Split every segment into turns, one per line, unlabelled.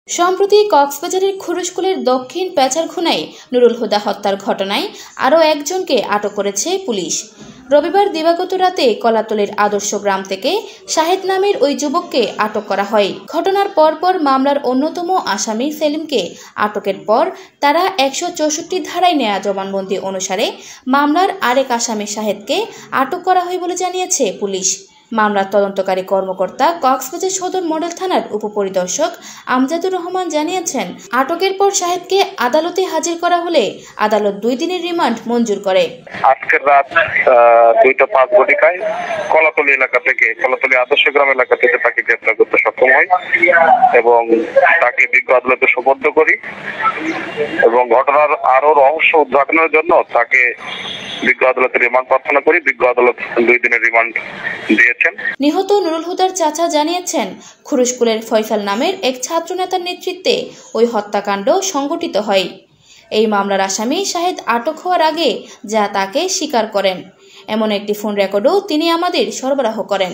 সম্প্রতি কক্সবাজারের খুরুশকুলের দক্ষিণ পেচারঘুনায় নুরুল হুদা হত্যার ঘটনায় আরও একজনকে আটক করেছে পুলিশ। রবিবার দিবাগত রাতে কলাতলির আদর্শ গ্রাম থেকে শাহেদ নামের ওই যুবককে আটক করা হয়। ঘটনার পরপর মামলার অন্যতম আসামি সেলিমকে আটকের পর তারা 164 ধারায় নেয়া জবানবন্দি অনুসারে মামলার আরেক আসামি শাহেদকে আটক করা হয় বলে জানিয়েছে পুলিশ। মামলার তদন্তকারী কর্মকর্তা কক্সবাজার সদর মডেল থানার উপপরিদর্শক আমজাদুর রহমান জানিয়েছেন, আটকের পর শাহেদকে আদালতে হাজির করা হলে আদালত 2 দিনের রিমান্ড মঞ্জুর করে।
আজকের রাত 2:05 ঘটিকায় কলাতলি এলাকা থেকে, কলাতলি আদর্শ গ্রাম এলাকা থেকে তাকে গ্রেপ্তার করতে সক্ষম হয় এবং তাকে বিজ্ঞ আদালতে সোপর্দ করি এবং ঘটনার আরো রহস্য উদ্ঘাটনের জন্য তাকে বিজ্ঞ আদালতে রিমান্ড প্রার্থনা করি। বিজ্ঞ আদালত 2 দিনের রিমান্ড দিয়েছেন।
নিহত নুরুল হুদার চাচা জানিয়েছেন, খুরুশকুলের ফয়সাল নামের এক ছাত্র নেতার নেতৃত্বে ওই হত্যাকাণ্ড সংঘটিত হয়। এই মামলার আসামি শাহেদ আটক হওয়ার আগে যা তাকে স্বীকার করেন এমন একটি ফোন রেকর্ডও তিনি আমাদের সরবরাহ করেন।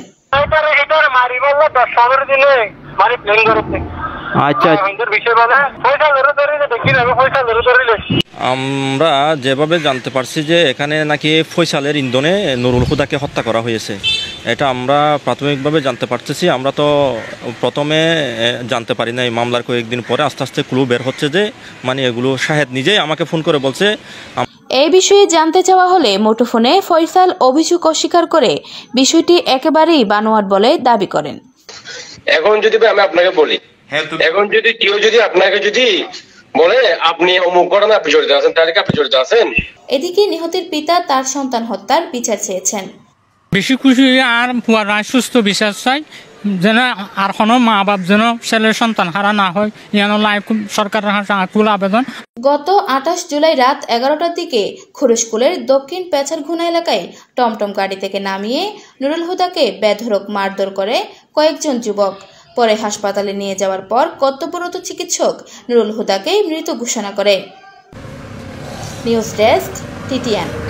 আমরা যেভাবে জানতে পারছি যে এখানে নাকি ফয়সালের ইন্ধনে নুরুল হুদাকে হত্যা করা হয়েছে, এটা আমরা প্রাথমিকভাবে জানতে পারতেছি। আমরা তো প্রথমে জানতে পারি না, এই মামলার কয়েকদিন পরে আস্তে আস্তে ক্লু বের হচ্ছে যে মানে এগুলো শাহেদ নিজেই আমাকে ফোন করে বলছে।
এই বিষয়ে জানতে চাওয়া হলে মুঠোফোনে ফয়সাল অভিযোগ অস্বীকার করে বিষয়টি একেবারেই বানোয়াট বলে দাবি করেন।
এখন যদি আমি আপনাকে বলি, এখন যদি কেউ যদি আপনাকে যদি বলে আপনি অমুক ঘটনা আপনি জড়িত আছেন, তাহলে কি আপনি জড়িত আছেন?
এদিকে নিহতের পিতা তার সন্তান হত্যার বিচার চেয়েছেন।
বেশি খুশি আর সুস্থ বিচার চাই, যেন আর কোনো মা বাপ যেন ছেলের সন্তান হারা না হয়, সরকারের আকুল আবেদন।
গত 28 জুলাই রাত 11টার দিকে খুরুশকুলের দক্ষিণ পেচারঘুনা এলাকায় টমটম গাড়ি থেকে নামিয়ে নুরুল হুদাকে বেধড়ক মারধর করে কয়েকজন যুবক। পরে হাসপাতালে নিয়ে যাওয়ার পর কর্তব্যরত চিকিৎসক নুরুল হুদাকে মৃত ঘোষণা করে। News desk, TTN।